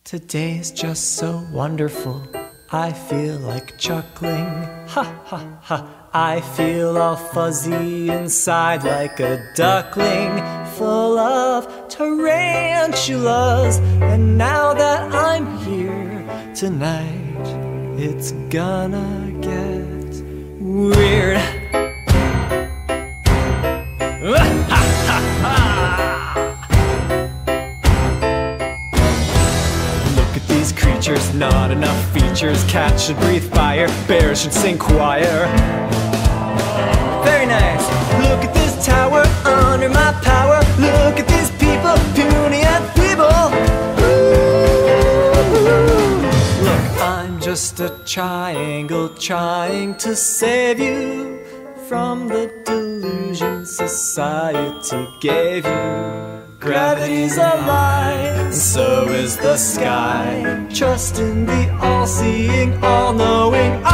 Today's just so wonderful, I feel like chuckling. Ha ha ha, I feel all fuzzy inside like a duckling, full of tarantulas. And now that I'm here tonight, it's gonna get weird. Not enough features. Cats should breathe fire, bears should sing choir. Very nice. Look at this tower under my power. Look at these people, puny and feeble. Ooh. Look, I'm just a triangle trying to save you from the delusion society gave you. Gravity's a lie, and so is the sky. Trust in the all-seeing, all-knowing